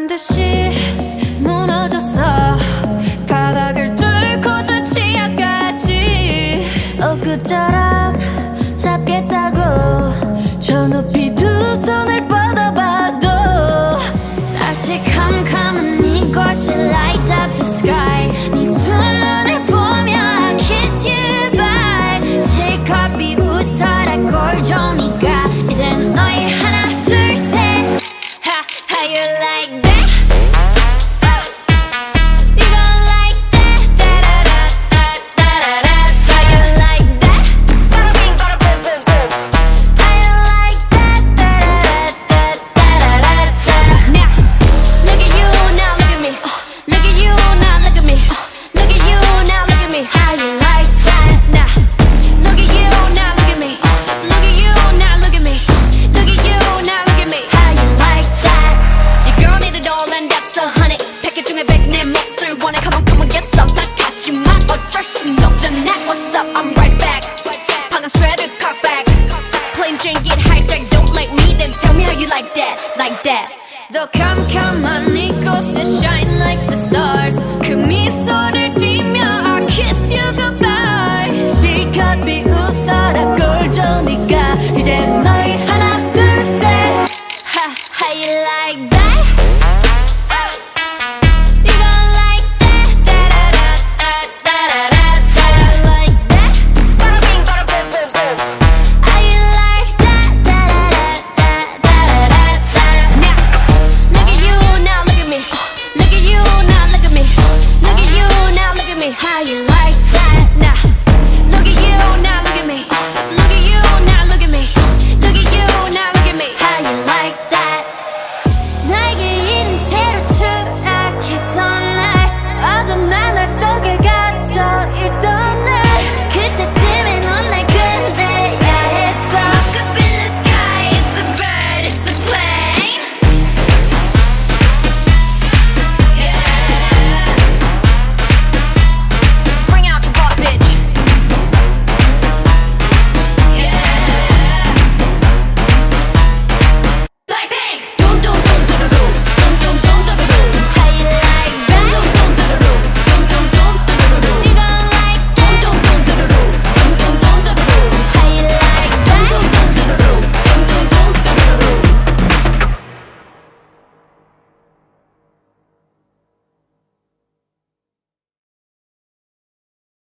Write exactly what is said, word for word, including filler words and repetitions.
듯이 무너졌어. 바닥을 뚫고 저 치아까지 엊그처럼 잡겠다고 저 높이 두 손을 뻗어봐도 다시 캄캄한 이곳에 light up the sky. 네 두 눈을 보며 I kiss you bye. 실컷 비웃어라 꼴좋으니까 이젠 너희 하나 둘 셋. Ha, how you like that? You gon' like that? Da-da-da-da-da-da-da. How you like that? How you like that? Da-da-da-da-da-da-da. Now, look at you, now look at me. Look at you, now look at me. Look at you, now look at me. How you like that? Now, look at you, now look at me. Look at you, now look at me. Look at you, now look at me. How you like that? Your girl need a doll and that's a honey. 패킷 중에 백 내 몫을 원해. Come on, come on, get some. 난 같지만 어쩔 순 없잖아. What's up? I'm right back. 방금 sweater cock back. Plain Jane get hijacked. Don't like me, then tell me how you like that, like that. 더 캄캄한 이곳에 shine like the stars. 그 미소를 띠며 I kiss you goodbye. 실컷 비웃어라 꼴좋으니까 이제 너희 하나 둘 셋. Ha, how you like that? You gon' like that? Da-da-da-da-da-da-da. How you like that? How you like that? Da-da-da-da-da-da-da. Now, look at you, now look at me. Look at you, now look at me. Look at you, now look at me. How you